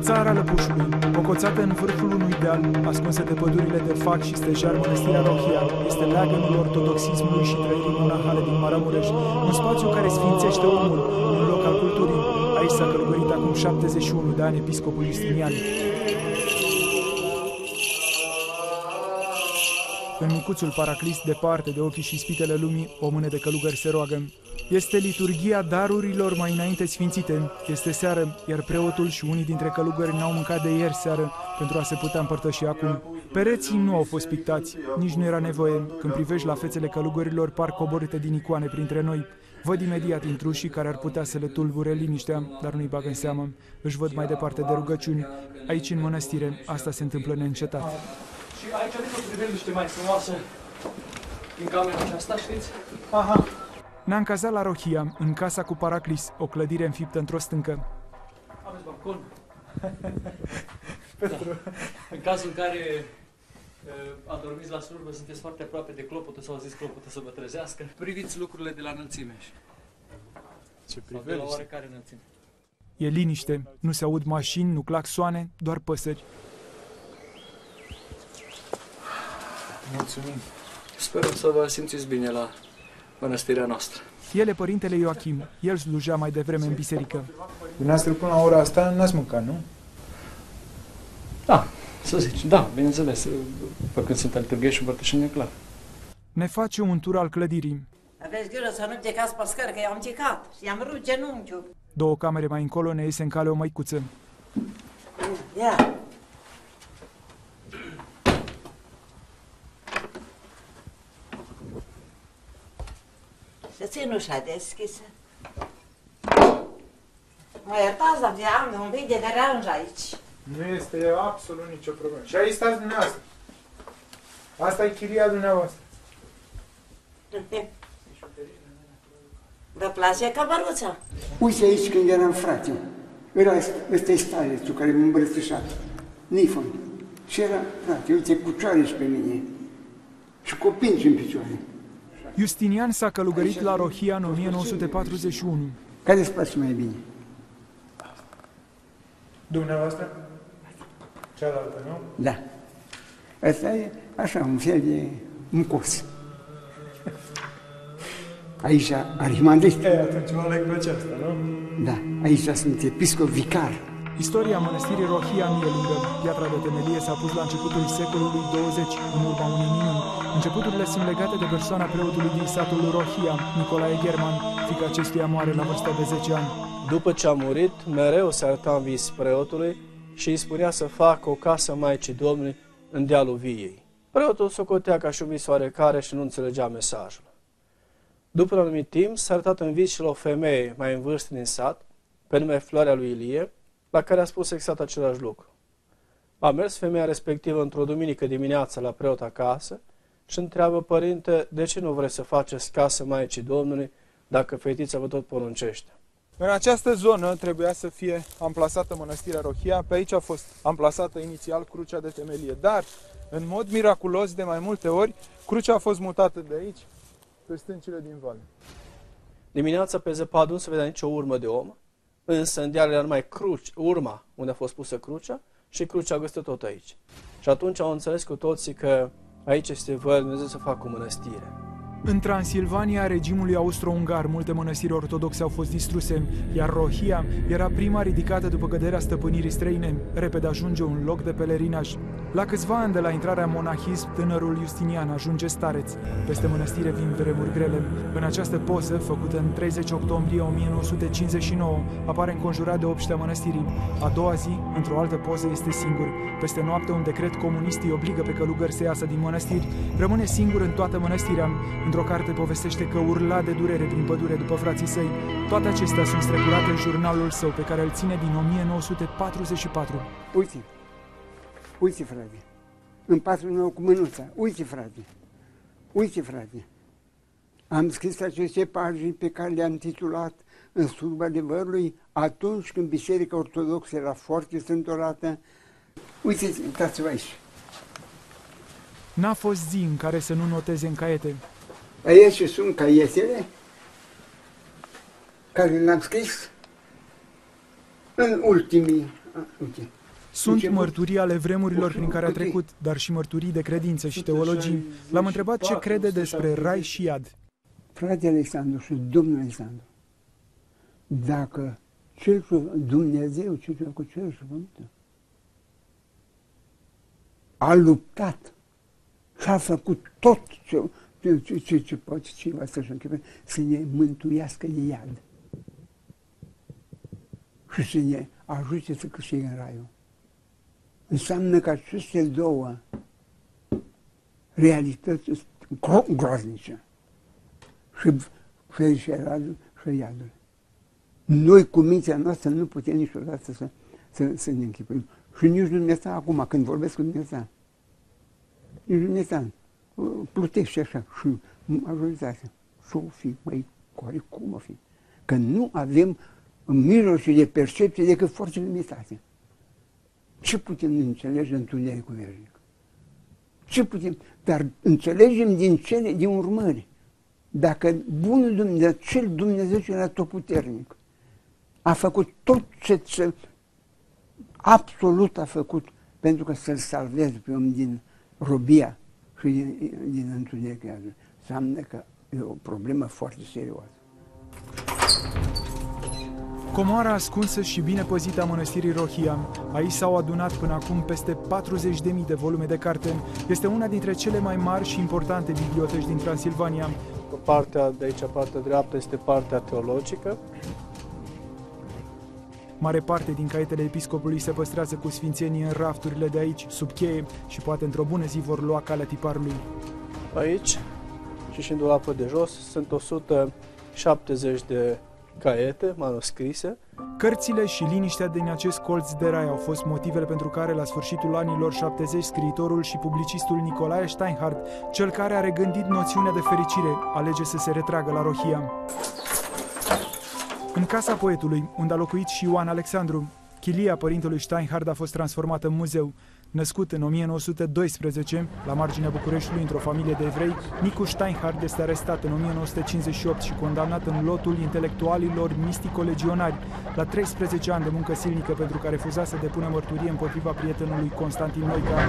Țara Lăpușului, pocoțată în vârful unui deal, ascunsă de pădurile de fac și stejar, mănăstirea Rohia este leagănul ortodoxismului și trăirii monahale din Maramureș, un spațiu care sfințește omul, un loc al culturii. Aici s-a călugărit acum 71 de ani episcopul Justinian. În micuțul Paraclis, departe de ochii și spitele lumii, o mână de călugări se roagă. Este liturghia darurilor mai înainte sfințite. Este seară, iar preotul și unii dintre călugări n-au mâncat de ieri seară pentru a se putea împărtăși acum. Pereții nu au fost pictați, nici nu era nevoie. Când privești la fețele călugărilor, par coborâte din icoane printre noi. Văd imediat intrușii care ar putea să le tulbure liniștea, dar nu-i bag în seamă. Își văd mai departe de rugăciuni. Aici, în mănăstire, asta se întâmplă neîncetat. Și aici aveți o priveliște mai frumoasă din camera aceasta, știți? Aha. Ne-am cazat la Rohia, în casa cu Paraclis, o clădire înfiptă într-o stâncă. Aveți balcon. Da. În cazul în care adormiți la slujbă, sunteți foarte aproape de clopotul sau zis clopotul să vă trezească, priviți lucrurile de la înălțime. Ce sau de la oarecare înălțime. E liniște, nu se aud mașini, nu claxoane, doar păsări. Mulțumim. Sperăm să vă simțiți bine la mănăstirea noastră. El e părintele Ioachim. El slujea mai devreme în biserică. Dumneavoastră până la ora asta n-ați mâncat, nu? Da, să zici, da, bineînțeles. Făcând Sfânta Liturghie și împărtășenie, clar. Ne face un tur al clădirii. Aveți grijă să nu plecați pe scări, că i-am picat și i-am rupt genunchiul. 2 camere mai încolo ne iese în cale o măicuță. Ia! Să țin ușa deschisă. Mă iertați, dar am un pic de deranj aici. Nu este absolut nicio problemă. Și aici stați dumneavoastră. Asta e chiria dumneavoastră. Vă place cămăruța? Uite aici când eram frate. Ăsta e starețul care m-a îmbrățișat. Nifon. Și era frate, uite, cu cioare și pe mine. Și copinci în picioare. Justinian s-a călugărit la Rohia în 1941. Care îți place mai bine? Dumneavoastră? Cealaltă, nu? Da. Asta e așa, un fel de mucos. Aici arhimandrist. Atunci mă leg pe aceasta, nu? Da, aici sunt episcop vicar. Istoria mănăstirii Rohia nu e lungă. Piatra de temelie s-a pus la începutul secolului 20, în urma unei minuni. Începuturile sunt legate de persoana preotului din satul Rohia, Nicolae German, fiica acestuia moare la vârsta de 10 ani. După ce a murit, mereu se arăta în vis preotului și îi spunea să facă o casă Maicii Domnului în dealul viei. Preotul socotea ca și un vis oarecare și nu înțelegea mesajul. După un anumit timp, s-a arătat în vis și la o femeie mai în vârstă din sat, pe nume Floarea lui Ilie, la care a spus exact același lucru. A mers femeia respectivă într-o duminică dimineață la preot acasă și întreabă: părinte, de ce nu vreți să faceți casă Maicii Domnului dacă fetița vă tot poruncește? În această zonă trebuia să fie amplasată mănăstirea Rohia. Pe aici a fost amplasată inițial crucea de temelie, dar în mod miraculos, de mai multe ori, crucea a fost mutată de aici pe stâncile din vale. Dimineața pe zăpadă nu se vedea nicio urmă de om, însă în deal era numai urma unde a fost pusă crucea și crucea găsită tot aici. Și atunci au înțeles cu toții că aici este voia lui Dumnezeu să facă o mănăstire. În Transilvania regimului austro-ungar, multe mănăstiri ortodoxe au fost distruse, iar Rohia era prima ridicată după căderea stăpânirii străine. Repede ajunge un loc de pelerinaj. La câțiva ani de la intrarea în monahism, tânărul Justinian ajunge stareț. Peste mănăstire vin vremuri grele. În această poză, făcută în 30 octombrie 1959, apare înconjurat de obștea mănăstirii. A doua zi, într-o altă poză, este singur. Peste noapte, un decret comunist îi obligă pe călugări să iasă din mănăstiri. Rămâne singur în toată mănăstirea. Într-o carte povestește că urla de durere prin pădure după frații săi. Toate acestea sunt strecurate în jurnalul său, pe care îl ține din 1944. Uite, frate, în 49 cu mânuța, uite, frate, am scris aceste pagini pe care le-am titulat În slujba adevărului, atunci când Biserica Ortodoxă era foarte strâmtorată. Uite, uitați-vă aici. N-a fost zi în care să nu noteze în caiete. Aici sunt caietele care le-am scris în ultimii, uite, Sunt mărturii ale vremurilor prin care a trecut, dar și mărturii de credință și teologii. L-am întrebat ce crede despre rai și iad. Frate Alexandru și domnul Alexandru, dacă Dumnezeu, ce a făcut cerul și pământul, a luptat și a făcut tot ce poate cineva să-și închipe, să ne mântuiască de iad și să ne ajute să câștigăm raiul. Înseamnă că aceste două realități sunt groaznice. Și fericirea și iadul. Noi cu mintea noastră nu putem niciodată să ne închipuim. Și nici Dumnezeu acum, când vorbesc cu Dumnezeu, nici Dumnezeu plutește așa și majoritatea. Și-o fi, măi, care cum o fi? Că nu avem mijloace de percepție decât foarte limitate. Ce putem înțelege întunericul veșnic? Ce putem? Dar înțelegem din urmări. Dacă bunul Dumnezeu, cel Dumnezeu ce era totputernic, a făcut tot ce absolut a făcut pentru că să-l salveze pe om din robia și din întunericul, înseamnă că e o problemă foarte serioasă. Comoara ascunsă și bine păzită a mănăstirii Rohia. Aici s-au adunat până acum peste 40.000 de volume de carte. Este una dintre cele mai mari și importante biblioteci din Transilvania. Partea de aici, partea dreaptă, este partea teologică. Mare parte din caietele episcopului se păstrează cu sfințenie în rafturile de aici, sub cheie, și poate într-o bună zi vor lua calea tiparului. Aici și în dulapul de jos sunt 170 de caiete manuscrise. Cărțile și liniștea din acest colț de rai au fost motivele pentru care, la sfârșitul anilor 70, scriitorul și publicistul Nicolae Steinhardt, cel care a regândit noțiunea de fericire, alege să se retragă la Rohia. În casa poetului, unde a locuit și Ioan Alexandru, chilia părintelui Steinhardt a fost transformată în muzeu. Născut în 1912, la marginea Bucureștiului, într-o familie de evrei, Nicu Steinhardt este arestat în 1958 și condamnat în lotul intelectualilor mistico-legionari la 13 ani de muncă silnică pentru că refuza să depună mărturie împotriva prietenului Constantin Noica.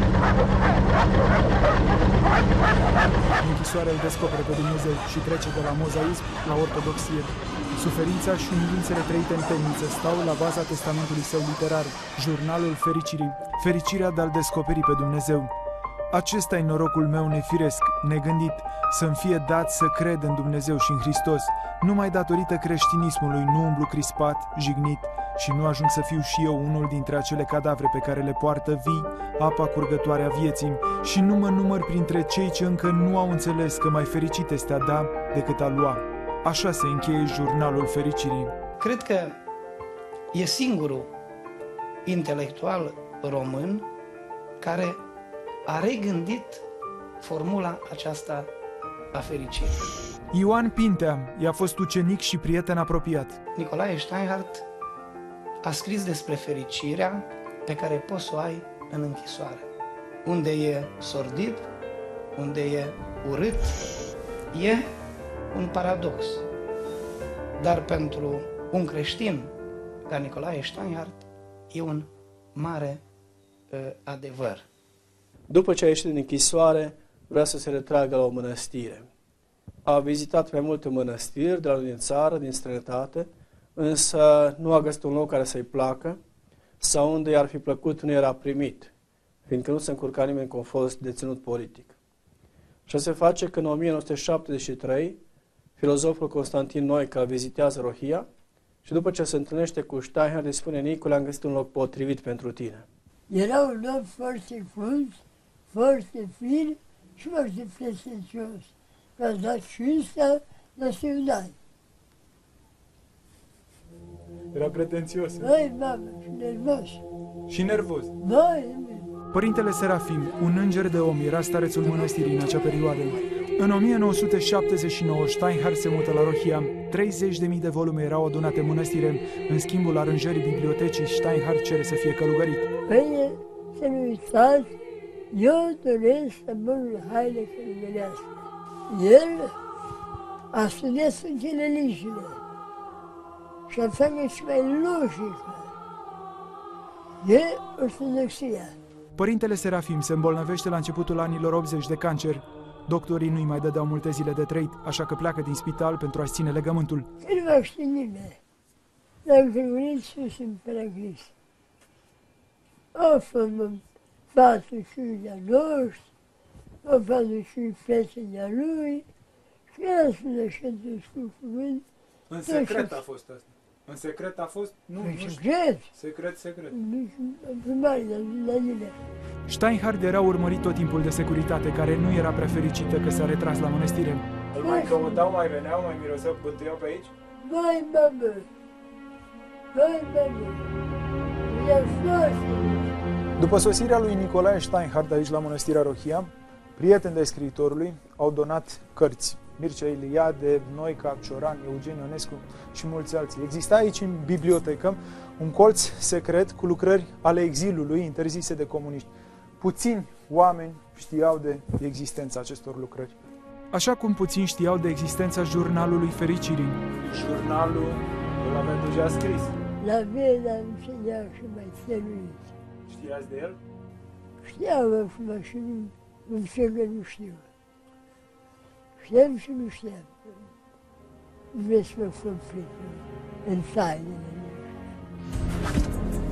În închisoare îl descoperă pe Dumnezeu și trece de la mozaism la ortodoxie. Suferința și umilințele trăite în temniță stau la baza testamentului său literar, Jurnalul Fericirii, fericirea de a-L descoperi pe Dumnezeu. Acesta e norocul meu nefiresc, negândit, să-mi fie dat să cred în Dumnezeu și în Hristos. Numai datorită creștinismului nu umblu crispat, jignit, și nu ajung să fiu și eu unul dintre acele cadavre pe care le poartă vii apa curgătoare a vieții și nu mă număr printre cei ce încă nu au înțeles că mai fericit este a da decât a lua. Așa se încheie Jurnalul Fericirii. Cred că e singurul intelectual român care a regândit formula aceasta a fericirii. Ioan Pintea i-a fost ucenic și prieten apropiat. Nicolae Steinhardt a scris despre fericirea pe care poți să o ai în închisoare, unde e sordid, unde e urât, e un paradox. Dar pentru un creștin ca Nicolae Steinhardt e un mare adevăr. După ce a ieșit din închisoare, vrea să se retragă la o mănăstire. A vizitat mai multe mănăstiri de la din țară, din străinătate, însă nu a găsit un loc care să-i placă sau unde i-ar fi plăcut nu era primit, fiindcă nu se încurca nimeni că a fost deținut politic. Și se face că în 1973, filozoful Constantin Noica vizitează Rohia și după ce se întâlnește cu Steinhardt îi spune: Nicule, am găsit un loc potrivit pentru tine. Era un loc foarte frumos, foarte fin și foarte pretențios. Mi-a dat cinstea de semnai. Era pretențios. Băi, mamă, și nervos. Și nervos. Băi, Părintele Serafim, un înger de om, era starețul mănăstirii în acea perioadă. În 1979, Steinhardt se mută la Rohia. 30.000 de volume erau adunate în mănăstire. În schimbul aranjării bibliotecii, Steinhardt cere să fie călugărit. Păi, să nu uitați, eu doresc să mă haine călugărească. El a studiat Sfântele Lișile și a făcut și mai logică. E ortodoxia. Părintele Serafim se îmbolnăvește la începutul anilor 80 de cancer. Doctorii nu-i mai dădeau multe zile de trăit, așa că pleacă din spital pentru a-și ține legământul. Nu va ști nimeni. L-am trimis sus în Paraclis. O fămă 45 de-a noștri, o 45 prieteni-a lui, și el spune și într-un scurt cuvânt. În secret a fost asta. În secret a fost? Nu, nu știu. Secret. Nu știu, primari, la nimeni. Steinhardt era urmărit tot timpul de securitate, care nu era prea fericită că s-a retras la mănăstire. Îl mai căutau, mai veneau, mai miroseau, bântuiau pe aici? Vai, mamă! Vai, mamă! Mi-a fost! După sosirea lui Nicolae Steinhardt aici la Mănăstirea Rohia, prieteni de scriitorului au donat cărți. Mircea Iliade, Noica, Cioran, Eugen Ionescu și mulți alții. Exista aici în bibliotecă un colț secret cu lucrări ale exilului interzise de comuniști. Puțini oameni știau de existența acestor lucrări. Așa cum puțini știau de existența jurnalului fericirii. Jurnalul îl avea deja scris. La Viena îmi ținea și mai țenuit. Știați de el? Știam acum și nu înțeleg că nu știu. Știam și nu știam. Nu vreau să mă complic în tainele mele.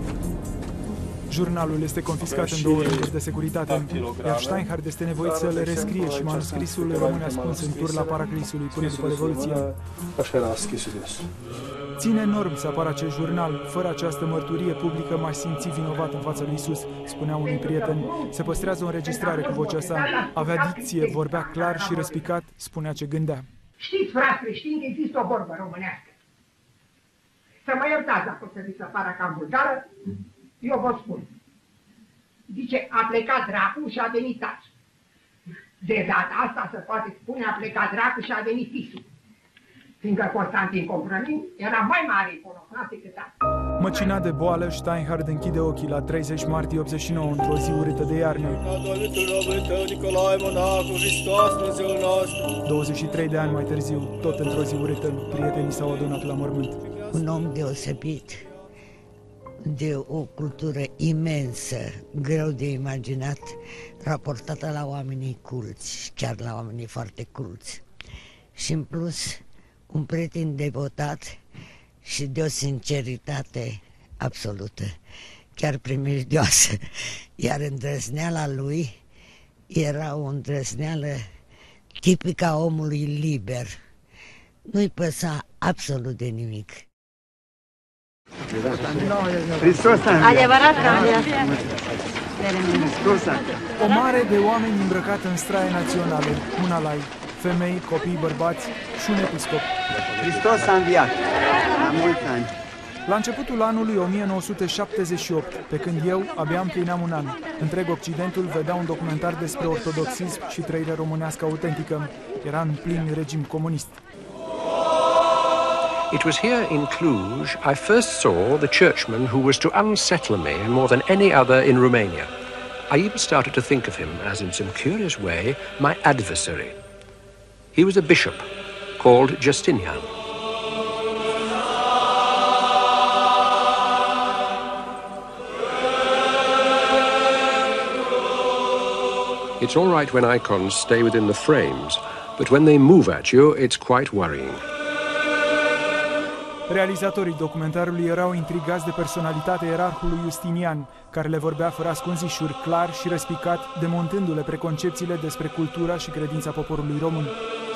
Jurnalul este confiscat în 2 rânduri de securitate, iar Steinhardt este nevoit să le rescrie și manuscrisul rămâne ascuns în turla Paraclisului până după Revoluție. Așa era scrisul. Ține enorm să apară acest jurnal. Fără această mărturie publică m-aș simți vinovat în fața lui Iisus, spunea unui prieten. Se păstrează o înregistrare cu vocea sa. Avea dicție, vorbea clar și răspicat, spunea ce gândea. Știți, frați creștini, că există o vorbă românească. Să mă iertați dacă se vi se pară cam vulgară, eu vă spun. Zice, a plecat dracu și a venit taci. De data asta se poate spune, a plecat dracu și a venit fisul. Fiindcă Constantin Comprănin era mai mare iconoclast decât asta. Măcinat de boală, Steinhardt închide ochii la 30 martie 89, într-o zi urâtă de iarnă. 23 de ani mai târziu, tot într-o zi urâtă, prietenii s-au adunat la mormânt. Un om deosebit, de o cultură imensă, greu de imaginat, raportată la oamenii culți, chiar la oamenii foarte culți. Și în plus, un prieten devotat și de o sinceritate absolută, chiar primejdioasă. Iar îndrăzneala lui era o îndrăzneală tipică a omului liber. Nu-i păsa absolut de nimic. Hristos a înviat. Adevărat că am Hristos a înviat. O mare de oameni îmbrăcat în straie naționale, un alai, femei, copii, bărbați și un episcop. Hristos a înviat. La mulți ani. La începutul anului 1978, pe când eu abia împlineam un an, întreg Occidentul vedea un documentar despre ortodoxism și trăire românească autentică. Era în plin regim comunist. It was here in Cluj I first saw the churchman who was to unsettle me more than any other in Romania. I even started to think of him as, in some curious way, my adversary. He was a bishop called Justinian. It's all right when icons stay within the frames, but when they move at you, it's quite worrying. Realizatorii documentarului erau intrigați de personalitatea ierarhului Justinian, care le vorbea fără ascunzișuri, clar și răspicat, demontându-le preconcepțiile despre cultura și credința poporului român.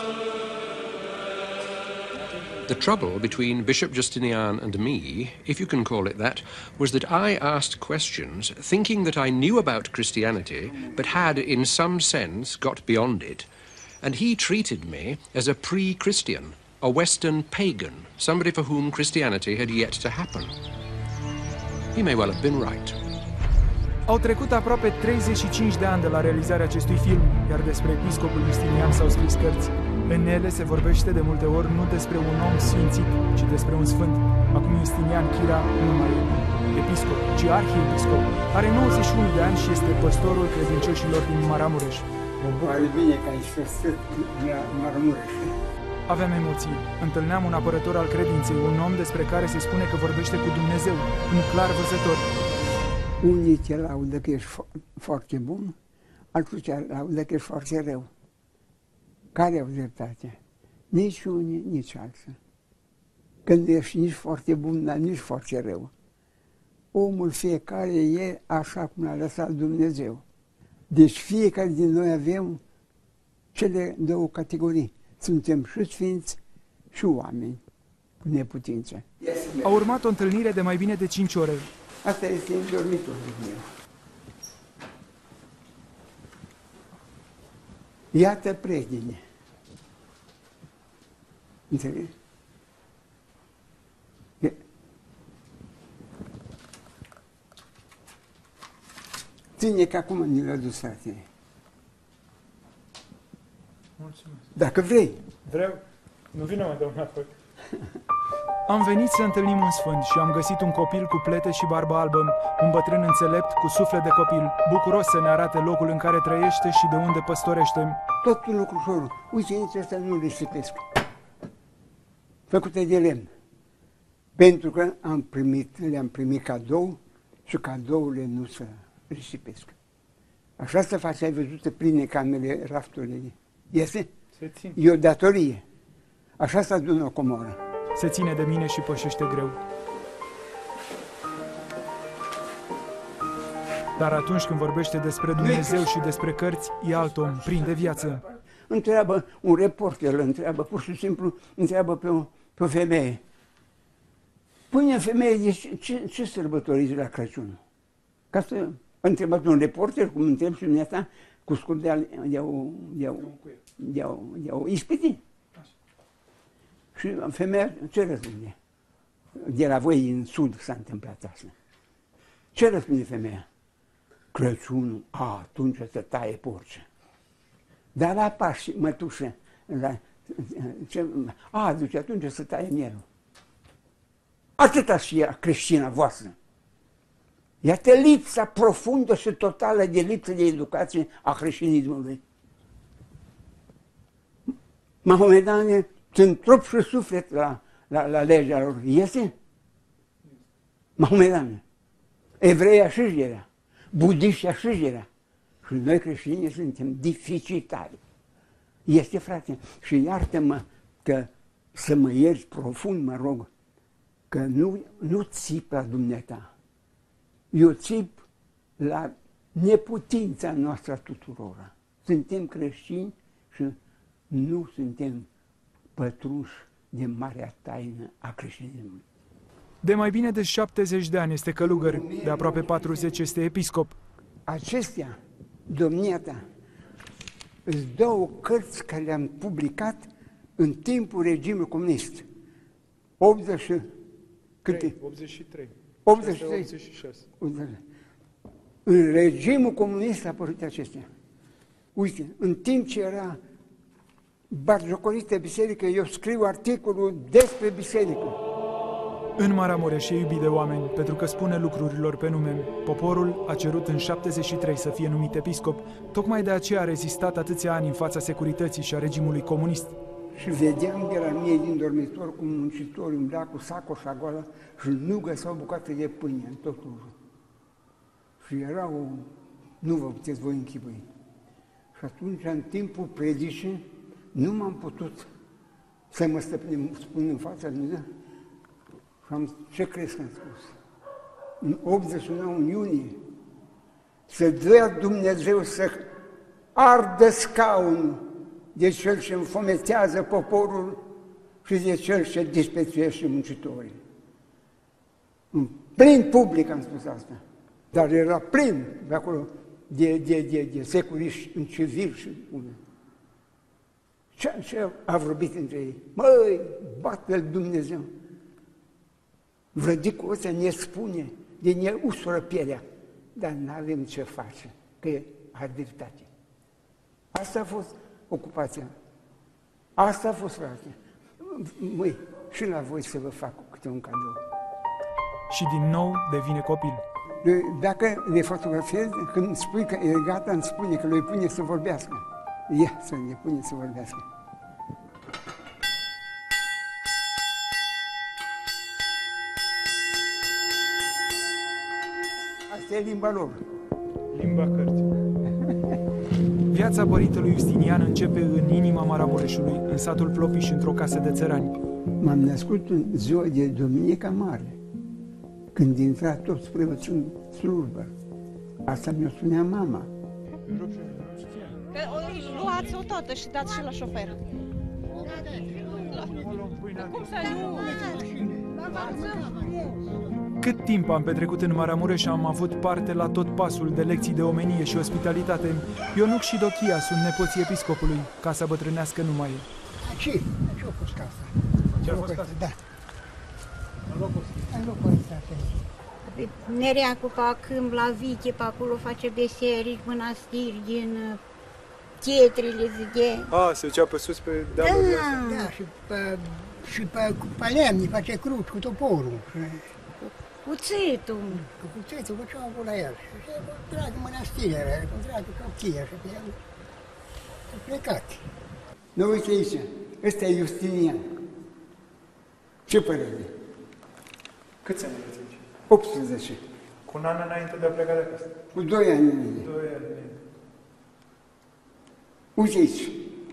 The trouble between Bishop Justinian and me, if you can call it that, was that I asked questions thinking that I knew about Christianity, but had, in some sense, got beyond it. And he treated me as a pre-Christian, a Western pagan, somebody for whom Christianity had yet to happen. He may well have been right. Au trecut aproape 35 de ani de la realizarea acestui film, iar despre episcopul Justinian s-au scris cărți. În ele se vorbește de multe ori nu despre un om sfințit, ci despre un sfânt. Acum Justinian Chira nu mai e episcop, ci arhiepiscop. Are 91 de ani și este păstorul credincioșilor din Maramureș. Mă bucur bine că ai sosit la Maramureș. Aveam emoții. Întâlneam un apărător al credinței, un om despre care se spune că vorbește cu Dumnezeu, un clar văzător. Unii te laudă că ești foarte bun, alții te laudă că ești foarte rău. Care au dreptate? Nici unii, nici alții. Când ești nici foarte bun, dar nici foarte rău. Omul fiecare e așa cum l-a lăsat Dumnezeu. Deci fiecare din noi avem cele două categorii. Suntem și sfinți și oameni cu neputință. A urmat o întâlnire de mai bine de 5 ore. Asta este dormitorul meu. Iată prieteni. Înțelegi? Ține că acum ni l-a dus fratele. Mulțumesc. Dacă vrei. Vreau. Nu vină mai dau înapoi. Am venit să întâlnim un sfânt și am găsit un copil cu plete și barbă albă, un bătrân înțelept cu suflet de copil, bucuros să ne arate locul în care trăiește și de unde păstorește. Tot lucrușorul. Uite, nici ăsta nu le risipesc. Făcute de lemn. Pentru că le-am primit cadou și cadourile nu se risipesc. Așa se face, ai văzut, pline camele, rafturile. Este? E o datorie. Așa se adună o comoră. Se ține de mine și pășește greu. Dar atunci când vorbește despre Dumnezeu și despre cărți, e alt om, plin de viață. Întreabă un reporter, întreabă, pur și simplu, întreabă pe o femeie. Pune femeie, ce sărbătoriți la Crăciun? Ca să întrebați un reporter, cum întreb și dumneata, cu scop de-au ispiti. Și femeia ce răspunde? De la voi în sud s-a întâmplat asta. Ce răspunde femeia? Crăciunul, atunci să taie porci. Dar la Paști, mătușă, duce atunci să taie mielul. Atâta și era creștina voastră. Iată lipsa profundă și totală de lipsă de educație a creștinismului. Mahomedanii sunt trup și suflet la legea lor. Este? Mahomedanii. Evreii așigerea. Budiști așigerea. Și noi creștinii suntem deficitari. Este, frate, și iartă-mă că să mă ierți profund, mă rog, că nu țip la dumneata. Eu țip la neputința noastră tuturora. Suntem creștini și nu suntem pătrunși de marea taină a creștinismului. De mai bine de 70 de ani este călugăr, de aproape 40 este episcop. Acestea, domnia ta, îți două cărți care le-am publicat în timpul regimului comunist. 83. 86. În regimul comunist a apărut acestea. Uite, în timp ce era batjocorită biserică, eu scriu articolul despre biserică. În Maramureș e iubit de oameni, pentru că spune lucrurilor pe nume. Poporul a cerut în 73 să fie numit episcop, tocmai de aceea a rezistat atâția ani în fața securității și a regimului comunist. Și vedeam de la mine din dormitor cum muncitorii umblea cu sacoșa goală și nu găseau bucate de pâine în totul. Și nu vă puteți voi închipui. Și atunci, în timpul predicii, nu m-am putut să mă spun în fața lui Dumnezeu. Și am zis, ce crezi că am spus? În 89, în iunie, să dea Dumnezeu să ardă scaunul de cel ce înfometează poporul și de cel ce disprețuiește muncitorii. În plin public am spus asta, dar era plin de acolo de securiști în civil și unul. Ce a vorbit între ei? Măi, bate-l Dumnezeu! Vlădicul ăsta ne spune, de ne usură pielea, dar n-avem ce face, că are dreptate. Asta a fost ocupația. Asta a fost, frate. Măi, și la voi să vă fac câte un cadou. Și din nou devine copil. Dacă le fotografiez, când spui că e gata, îmi spune că le pune să vorbească. Ia să le pune să vorbească. Asta asta e limba lor. Limba cărții. Viața părintelui Justinian începe în inima Maramureșului, în satul Plopiș, într-o casă de țărani. M-am născut în ziua de Duminica Mare, când intra tot spre slujbă. Asta mi-o spunea mama. Că luați-o toată și dați și la șofer. Cum să nu? Cât timp am petrecut în Maramureș, am avut parte la tot pasul de lecții de omenie și ospitalitate. Ionuc și Dochia sunt nepoții episcopului. Casa bătrânească nu mai e. Ce a fost casa? Ce a fost casa? Da. În locul ăsta. Nerea cu Câmp la Viche, pe acolo face beserici, mănastiri din Tietrile, zice. Se ducea pe sus pe dealurile astea. Da, și pe lemni face cruci cu toporul. Cuțitul. Cu cuțitul, cu ce-au avut la el. Și dragă mănăstire, cu dragă copchie, și pe el a plecat. Nu, uite aici, ăsta e Justinian. Ce părere? Câți ani aveți aici? 18. Cu un an înainte de a pleca de acasă? Cu 2 ani înainte. 2 ani înainte. Uite aici.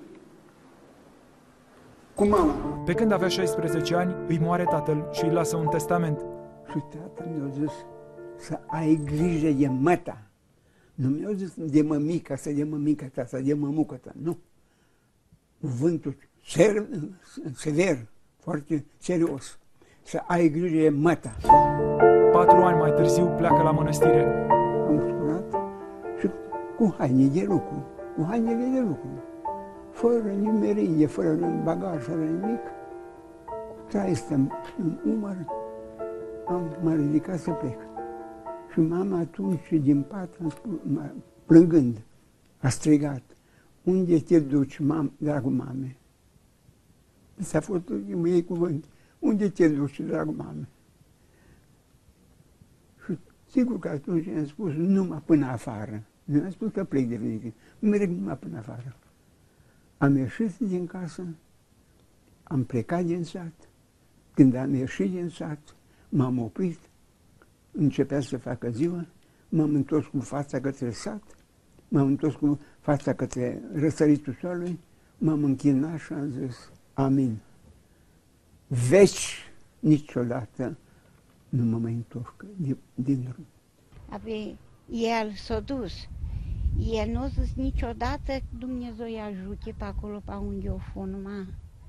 Cu mama. Pe când avea 16 ani, îi moare tatăl și îi lasă un testament. Și tata mi-a zis să ai grijă de măta. Nu mi-a zis de mămica, să de mămica ta, să de mămuca ta. Nu. Cuvântul sever, foarte serios. Să ai grijă de măta. 4 ani mai târziu pleacă la mănăstire. Am scurat și cu haine de lucru, cu hainele de lucru. Fără nimerie, fără bagaj, fără nimic. Traistă în umăr. M-a ridicat să plec. Și mama atunci, din pat, plângând, a strigat: unde te duci, dragul mame? S-a fost ei cuvânt. Unde te duci, dragul mame? Și sigur că atunci i-am spus numai până afară. Nu am spus că plec de veche. Merg numai până afară. Am ieșit din casă, am plecat din sat. Când am ieșit din sat, m-am oprit, începea să facă ziua, m-am întors cu fața către sat, m-am întors cu fața către răsăritul soarelui, m-am închinat și am zis: amin. Veci niciodată nu mă mai întorc din drum. Apoi el s-a dus. El nu a zis niciodată Dumnezeu îi ajute pe acolo, pe unde o fost, numai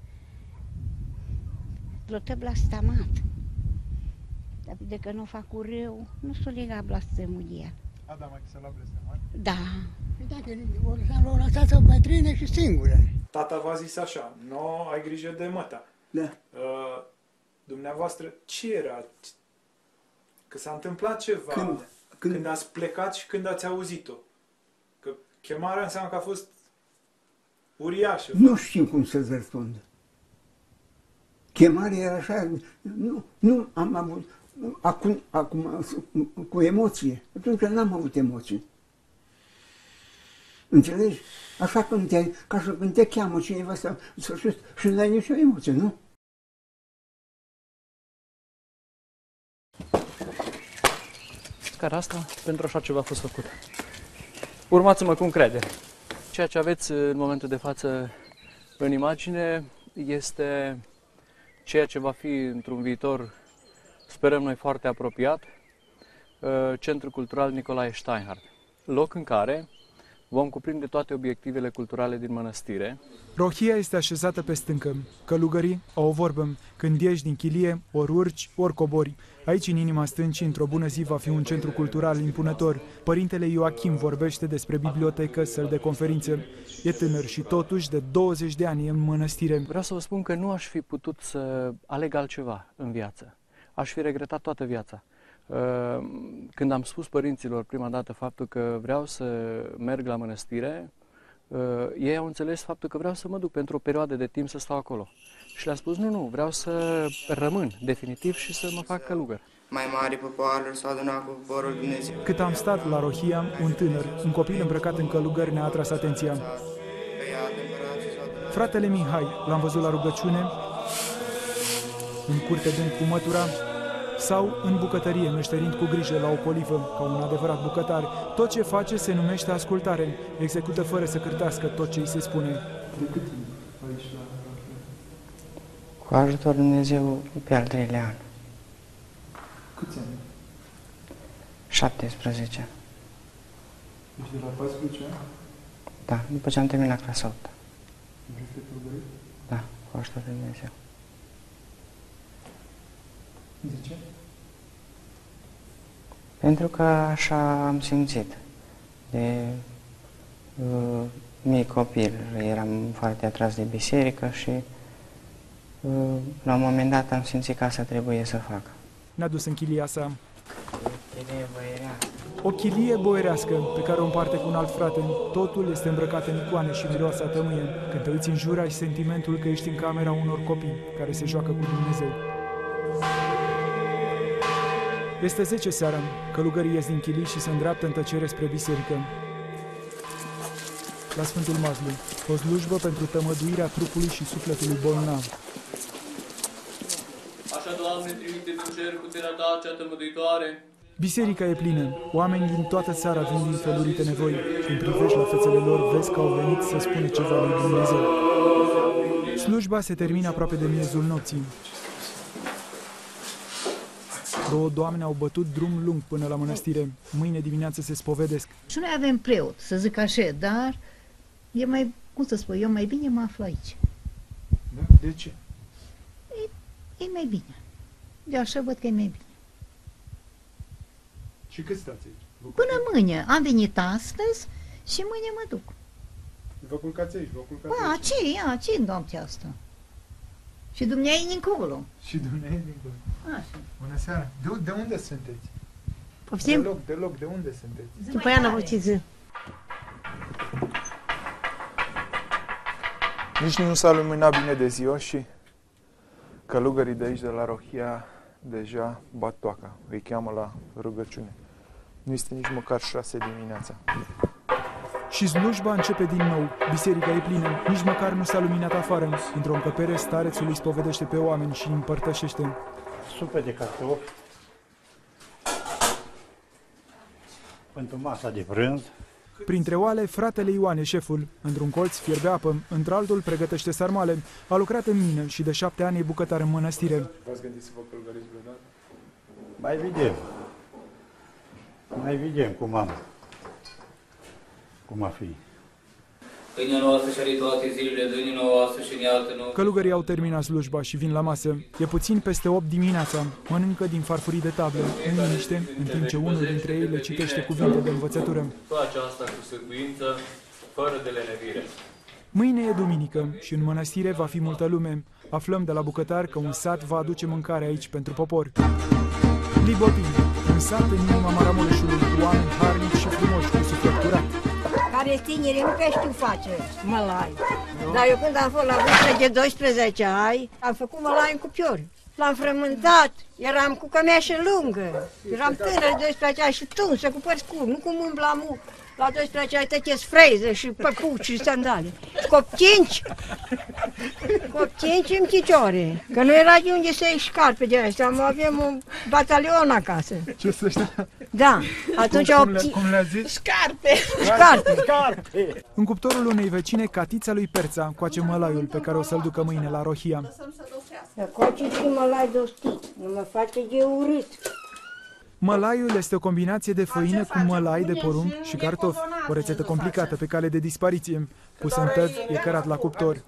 l-a blastemat. Dar de că nu fac cu rău, nu s-o lega blastemul de el. Da, mai să l-a blestemat? Da. Și dacă l-au lăsat să bătrâne și singură. Tata v-a zis așa: nu, ai grijă de măta. Da. Dumneavoastră, ce era? Că s-a întâmplat ceva când ați plecat și când ați auzit-o? Că chemarea înseamnă că a fost uriașă. Nu știu cum să-ți răspund. Chemarea era așa, nu am avut, acum cu emoție. Atunci n-am avut emoții. Înțelegi? Așa ca și când te cheamă cineva să și nu ai nicio emoție, nu? Scara asta pentru așa ceva a fost făcută. Urmați-mă cu încredere. Ceea ce aveți în momentul de față în imagine este ceea ce va fi într-un viitor, sperăm noi, foarte apropiat, Centrul Cultural Nicolae Steinhardt, loc în care vom cuprinde toate obiectivele culturale din mănăstire. Rohia este așezată pe stâncă. Călugării au o vorbă: când ieși din chilie, ori urci, ori cobori. Aici, în inima stâncii, într-o bună zi, va fi un centru cultural impunător. Părintele Ioachim vorbește despre bibliotecă, săli de conferințe. E tânăr și totuși de 20 de ani e în mănăstire. Vreau să vă spun că nu aș fi putut să aleg altceva în viață. Aș fi regretat toată viața. Când am spus părinților prima dată faptul că vreau să merg la mănăstire, ei au înțeles faptul că vreau să mă duc pentru o perioadă de timp să stau acolo. Și le-am spus: nu, vreau să rămân definitiv și să mă fac călugăr. Mai mari popoarele s-au adunat cu poporul Dumnezeu. Cât am stat la Rohia, un tânăr, un copil îmbrăcat în călugări, ne-a atras atenția. Fratele Mihai, l-am văzut la rugăciune, în curte dând cu mătura, sau în bucătărie, meșterind cu grijă la o colivă, ca un adevărat bucătar. Tot ce face se numește ascultare, execută fără să cârtească tot ce îi se spune. De cât timp aici la Rohia? Cu ajutor Dumnezeu pe al 3-lea an. Câți ani? 17. Deci de la 14 ani? Da, după ce am terminat clasa 8. Vrei să te călugărești? Da, cu ajutor Dumnezeu. De ce? Pentru că așa am simțit. De mic copil eram foarte atras de biserică și la un moment dat am simțit că asta trebuie să fac. Ne-a dus în chilia sa. O chilie boierească pe care o împarte cu un alt frate. Totul este îmbrăcat în icoane și miroase a tămâie. Când te uiți în jur, ai sentimentul că ești în camera unor copii care se joacă cu Dumnezeu. Este 10 seara, călugării ies din chilii și se îndreaptă în tăcere spre biserică. La Sfântul Mazlu, o slujbă pentru tămăduirea trupului și sufletului bolnav. Așa, Doamne, trimite din cer puterea Ta cea tămăduitoare. Biserica e plină, oamenii din toată țara vin din felurite nevoi. Când privești la fețele lor, vezi că au venit să spună ceva lui Dumnezeu. Slujba se termină aproape de miezul nopții. 2 doamne au bătut drum lung până la mănăstire. Mâine dimineață se spovedesc. Și noi avem preot, să zic așa, dar e mai, cum să spun, eu mai bine mă aflu aici. Da? De ce? E mai bine. Eu așa văd că e mai bine. Și cât stați aici? Până mâine. Am venit astăzi și mâine mă duc. Vă culcați aici, vă culcați aici. Ce în noaptea asta? Și dumneai dincolo. Și dumneavoastră dincolo. Așa. Bună seara. De unde sunteți? Poftim? Deloc, de unde sunteți? După aia n-am ce zi. Nici nu s-a luminat bine de ziua și călugării de aici, de la Rohia, deja bat toaca. Îi cheamă la rugăciune. Nu este nici măcar 6 dimineața. Și slujba începe din nou. Biserica e plină, nici măcar nu s-a luminat afară. Într-o încăpere, starețul îi spovedește pe oameni și îi împărtășește. Supe de cartofi pentru masa de prânz. Printre oale, fratele Ioane, șeful. Într-un colț fierbe apă, într-altul pregătește sarmale. A lucrat în mină și de 7 ani e bucătar în mănăstire. V-ați gândit să vă călugăriți vreodată? Mai vedem cum a fi. Pâinea noastră și toate zilele, dă-ne noastră și ne iartă-ne. Călugării au terminat slujba și vin la masă. E puțin peste 8 dimineața. Mănâncă din farfurii de tablă, în liniște, în timp ce unul dintre ei le citește cuvinte de învățătură. Face asta cu sârguință, fără de lenevire. Mâine e duminică și în mănăstire va fi multă lume. Aflăm de la bucătar că un sat va aduce mâncare aici pentru popor. Libotin, un sat în inima Maramureșului, cu oameni harnici și frumoși, cu suflet curat. Care tineri nu prea știu face mălai. Dar eu când am fost la vârstă de 12 ani, am făcut mălai în cupiori. L-am frământat, eram cu cămeașă lungă. Eram tânără de 12 ani și tunsă cu păr scurt, nu cum umbla la 12 ani tăcheți freze și păpuci și sandale. Coptinci în picioare, că nu era de unde să iei șcarpe de astea, avem un batalion acasă. Ce să ăștia? Da, atunci cum le-a zis? Scarpe. În cuptorul unei vecine, Catița lui Perța coace mălaiul pe care o să-l ducă mâine la Rohia. Coace și mălai dostit, nu mă face de urât. Mălaiul este o combinație de făină cu mălai de porumb și cartofi, o rețetă complicată pe cale de dispariție. Pus în tăți, e cărat la cuptor.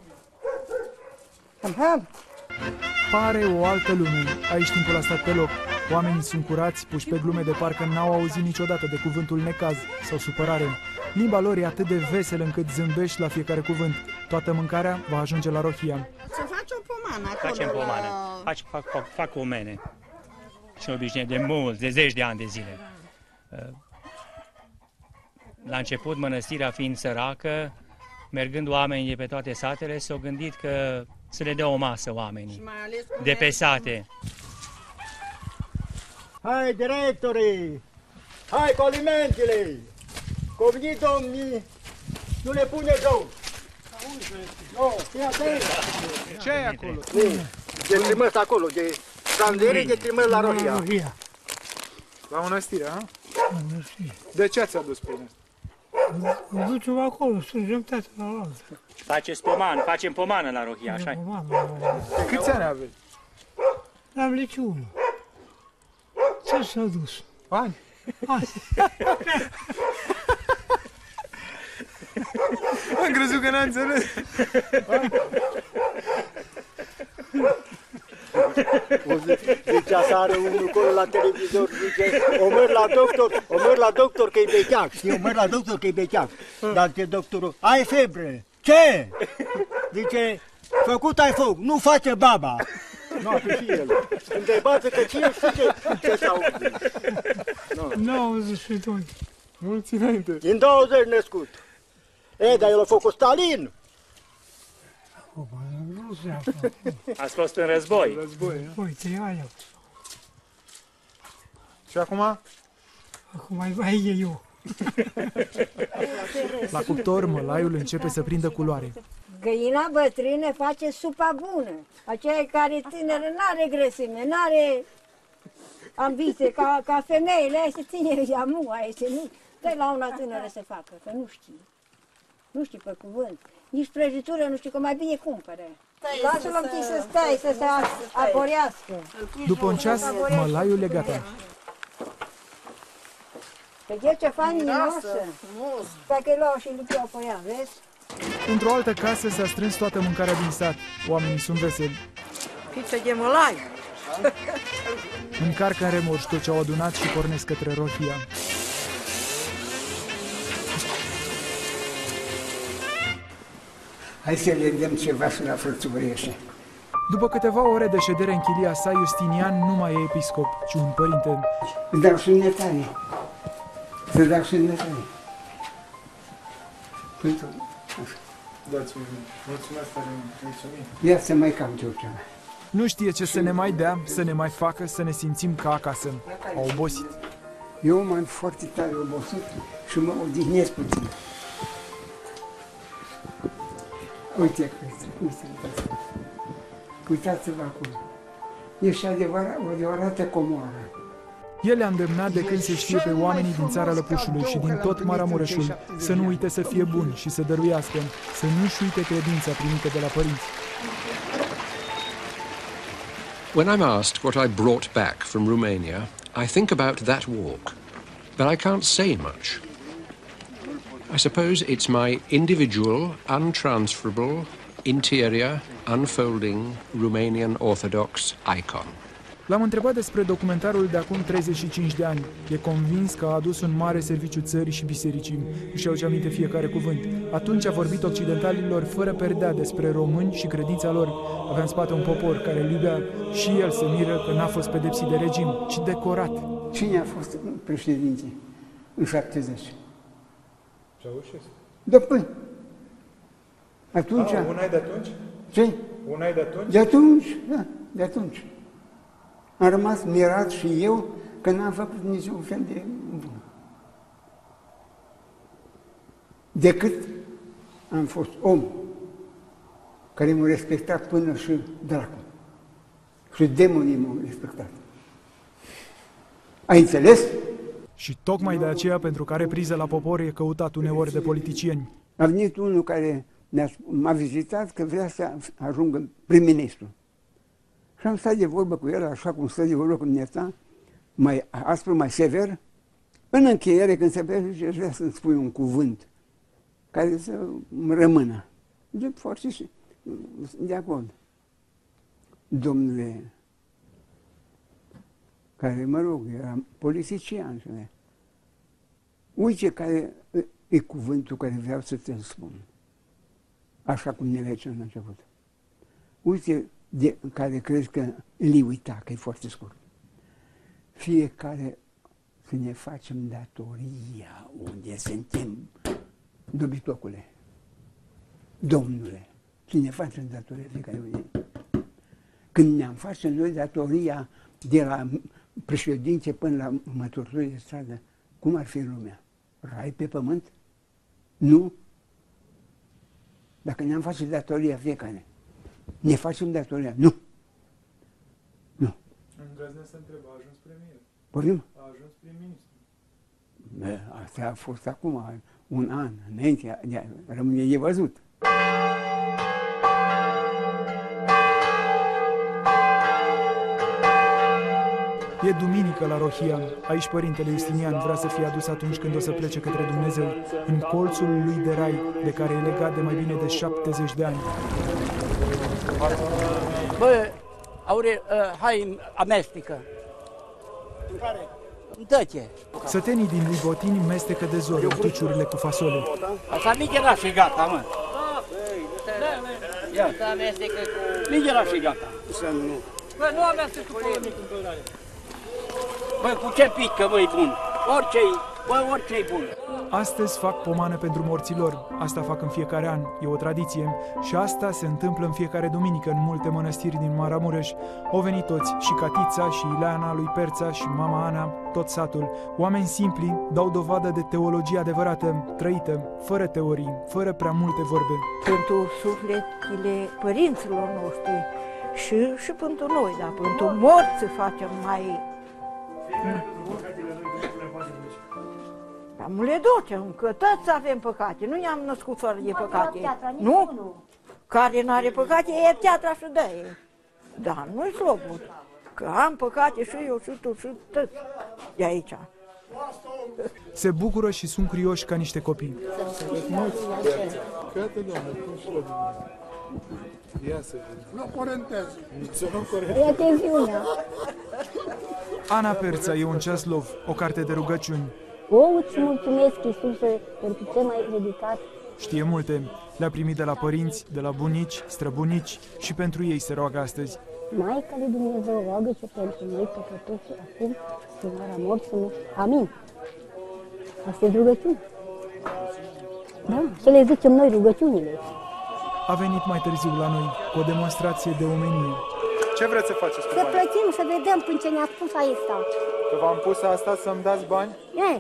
Pare o altă lume. Aici timpul a stat pe loc. Oamenii sunt curați, puși pe glume de parcă n-au auzit niciodată de cuvântul necaz sau supărare. Limba lor e atât de veselă încât zâmbești la fiecare cuvânt. Toată mâncarea va ajunge la Rohia. Să faci o pomană acolo. Facem pomană. Fac omene. Și obișnuit de mulți, de 10 de ani de zile. La început, mănăstirea fiind săracă, mergând oamenii de pe toate satele, s-au gândit că să le dea o masă oamenii, de pe sate. Hai, directorii! Hai cu alimentele! Covni domnii, nu le pune rău! Nu, fii atent! Ce ai acolo? De trimăs acolo, de Cam 10 de trimări la Rohia. La mănăstire, ha? De ce ați adus pâine? Îl ducem acolo, strângem toate la altă. Faceți pomană, facem pomană la Rohia, așa-i? Câți ani aveți? Am liceu. Ce s-a dus? Ani? Ani. Am crezut că n-a înțeles. Zicea seară unul acolo la televizor, zice, o merg la doctor că-i becheac. Eu merg la doctor că-i becheac. Dar zice doctorul, ai febră. Ce? Zice, făcut ai foc, nu face baba. Nu, și el. Întrebați că cine știe ce s-a auzit. 92. Mulți înainte. Din 20 născut. E, dar el a făcut Stalin. Nu se află. Ați fost în război. Uite, aia. Și acum? Acum mai e eu. La cuptor, mălaiul începe să prindă culoare. Găina bătrână face supa bună. Aceea care tânără n-are grăsime, n-are ambiție, ca femeile, aia se ține ea mua, nu dă la una tânără să facă, că nu știe. Nu știi pe cuvânt. Nici prăjitură nu știu, că mai bine cumpără. Lasă-l un pic să stai, să se aporească. După un ceas, mălaiul e gata. Că ce fain minosă. Dacă-i luau și lupeau pe ea, vezi? Într-o altă casă s-a strâns toată mâncarea din sat. Oamenii sunt veseli. Pizza de mălai. Încarcă în remorci tot ce au adunat și pornesc către Rohia. Hai să vedem ceva și la frățuriește. După câteva ore de ședere în chilia sa, Justinian nu mai e episcop, ci un părinte. Îți dau semnătare. Să dau semnătare. Dați-mi, mulțumesc tare mult, mulțumim. Ia să mai caut eu ceva. Nu știe ce să ne mai dea, să ne mai facă, să ne simțim ca acasă. Au obosit. Eu m-am foarte tare obosit și mă odihnesc puțin. Uite, uitați-vă acolo. E și o adevărată comoară. El le-a îndemnat de când se știe pe oamenii din țara Lăpușului și din tot Maramureșul să nu uite să fie buni și să dăruiască, să nu-și uite credința primită de la părinți. When I'm asked what I brought back from Romania, I think about that walk, but I can't say much. I suppose it's my individual, untransferable, interior, unfolding Romanian Orthodox icon. L-am întrebat despre documentarul de acum 35 de ani. E convins că a adus un mare serviciu țării și bisericii. Își aduce aminte fiecare cuvânt. Atunci a vorbit occidentalilor fără perdea despre români și credința lor. Avea în spate un popor care îl iubea și el se miră că n-a fost pedepsit de regim, ci decorat. Cine a fost președinte în 70? Ceaușescu. După. Atunci. Una de atunci? Ce? Una de atunci? De atunci, da, de atunci. Am rămas mirat și eu că n-am făcut niciun fel de bun. Decât am fost om care m-a respectat până și dracu. Și demonii m-au respectat. Ai înțeles? Și tocmai de aceea, pentru că are priză la popor, e căutat uneori de politicieni. A venit unul care m-a vizitat că vrea să ajungă prim-ministru. Și am stat de vorbă cu el, așa cum stă de vorbă cu dumneata, mai aspru, mai sever. În încheiere, când se zice, aș vrea să-mi spui un cuvânt care să rămână. De foarte și de acord. Domnule, care, mă rog, era politician și uite care e cuvântul care vreau să te spun. Așa cum ne legem la început. Uite de care crezi că îl uita, că e foarte scurt. Fiecare să ne facem datoria unde suntem, dobitocule. Domnule, să ne facem datoria fiecare unde. Când ne-am face noi datoria de la președinte până la măturători de stradă, cum ar fi lumea? Rai pe pământ? Nu. Dacă ne-am face datoria fiecare, ne facem datoria? Nu. Nu. Îndrăznesc să întreb, a ajuns premier? Părim? A ajuns prim-ministru. Asta a fost acum, un an, înainte, rămâne de văzut. E duminică la Rohia. Aici părintele Justinian vrea să fie adus atunci când o să plece către Dumnezeu, în colțul lui de rai, de care e legat de mai bine de 70 de ani. Bă, hai amestecă. În care? Dă-te. Sătenii din lui Botini mestecă de zor tuciurile cu fasole. Asta Miguela și gata, mă. Ia. Miguela și gata. Să nu. Bă, nu amestecă cu nimic în bălare. Bă, cu ce pică, bă, e bun. Orice-i bun. Astăzi fac pomană pentru morților. Asta fac în fiecare an. E o tradiție. Și asta se întâmplă în fiecare duminică în multe mănăstiri din Maramureș. Au venit toți, și Catița, și Ileana lui Perța, și mama Ana, tot satul. Oameni simpli dau dovadă de teologie adevărată, trăită, fără teorii, fără prea multe vorbe. Pentru sufletele părinților noștri și pentru noi, dar pentru morți să facem mai... Am le ducem, că toți avem păcate, nu ne-am născut fără de păcate. Nu? Care n-are păcate, e teatra și dă-i. Dar nu-i slobul, că am păcate și eu, și tu, și toți de aici. Se bucură și sunt curioși ca niște copii. Cată, doamne, cum slobă. Ia să vedem. Nu corentează. Să nu corentează. Atențiunea. Ana Perța e un ceaslov, o carte de rugăciuni. Îți mulțumesc, Iisuse, pentru ce m-ai ridicat. Știe multe. Le-a primit de la părinți, de la bunici, străbunici și pentru ei se roagă astăzi. Maica lui Dumnezeu, roagă-se pentru noi păcătoși acum și în ora morții. Amin. Asta e rugăciune. Da, să le zicem noi rugăciunile. A venit mai târziu la noi cu o demonstrație de omenie. Ce vreți să faceți cu Să banii? plătim, să vedem până ce ne-a spus aici. Că v-am pus asta să-mi dați bani?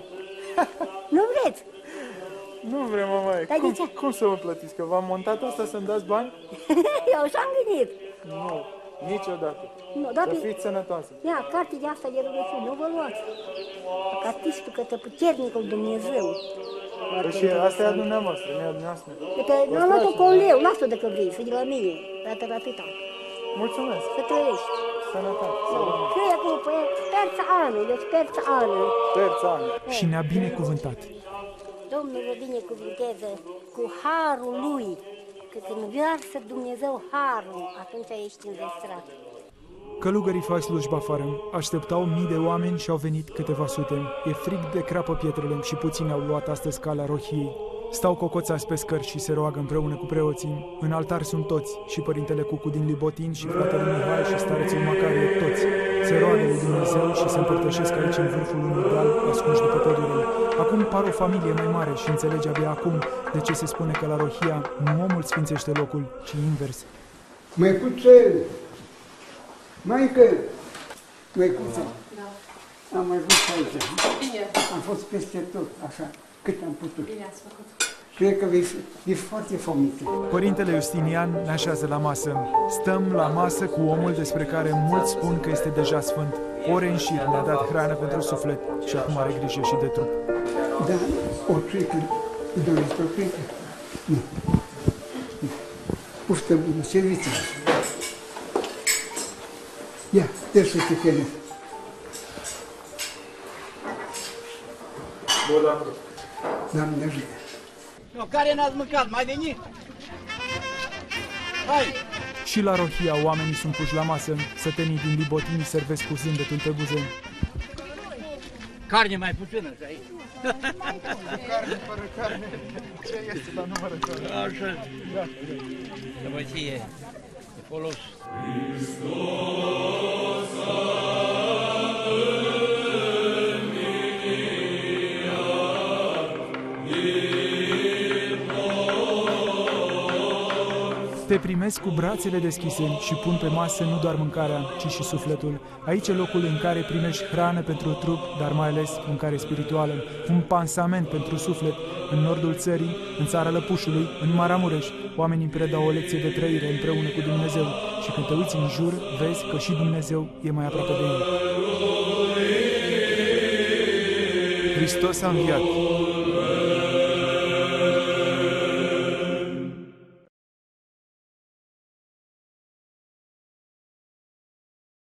Nu vreți? Nu vrem, mamaie. Dar de ce? Cum să mă plătiți? Că v-am montat asta să-mi dați bani? Eu și-am gândit. Nu, niciodată. Nu, dar să fiți sănătoasă. Ia, carte de asta de rugăciune, nu vă luați. Catistul către puternicul Dumnezeu. Și asta e a dumneavoastră, nu e a dumneavoastră. Am luat-o cu un leu, lasă-o dacă vrei, să de la mine, dată rapida. Mulțumesc. Să trăiești. Sănătate. Scrie acolo pe Perța Anu, deci Perța Anu. Perța Anu. Și ne-a binecuvântat. Domnul vă binecuvânteze cu harul lui, că când varsă Dumnezeu harul, atunci ești înzestrat. Călugării fac slujba afară. Așteptau mii de oameni și au venit câteva sute. E frig de creapă pietrele și puțini au luat astăzi calea Rohiei. Stau cocoțați pe scări și se roagă împreună cu preoții. În altar sunt toți, și părintele Cucu din Libotin, și fratele Mihai, și starețul Macarie, toți. Se roagă lui Dumnezeu și se împărtășesc aici în vârful unui deal, ascunși după pădure. Acum par o familie mai mare și înțelege abia acum de ce se spune că la Rohia nu omul sfințește locul, ci invers. Măicuțel! Maică! Măicuță! Da. Am mai fost aici. Bine. Am fost peste tot, așa, cât am putut. Bine ați făcut. Cred că e foarte fomită. Părintele Justinian ne așează la masă. Stăm la masă cu omul despre care mulți spun că este deja sfânt. Ore în șir ne-a dat hrană pentru suflet și acum are grijă și de trup. Da, o țuică, îi doresc o țuică? Nu. Puftă bună, serviță. Ia, dă să te chelezi. Doamne ajută. Care n-ați mâncat, mai veni? Hai! Și la Rohia oamenii sunt puși la masă. Sătenii din Libotini servesc cu zâmbetul pe buze. Carne mai puțină și aici. Carne fără carne. Ce este la numără carne? Așa. Să vă fie de folos. Te primesc cu brațele deschise și pun pe masă nu doar mâncarea, ci și sufletul. Aici e locul în care primești hrană pentru trup, dar mai ales mâncare spirituală, un pansament pentru suflet. În nordul țării, în țara Lăpușului, în Maramureș, oamenii predau o lecție de trăire împreună cu Dumnezeu. și când te uiți în jur, vezi că și Dumnezeu e mai aproape de ei. Hristos a înviat!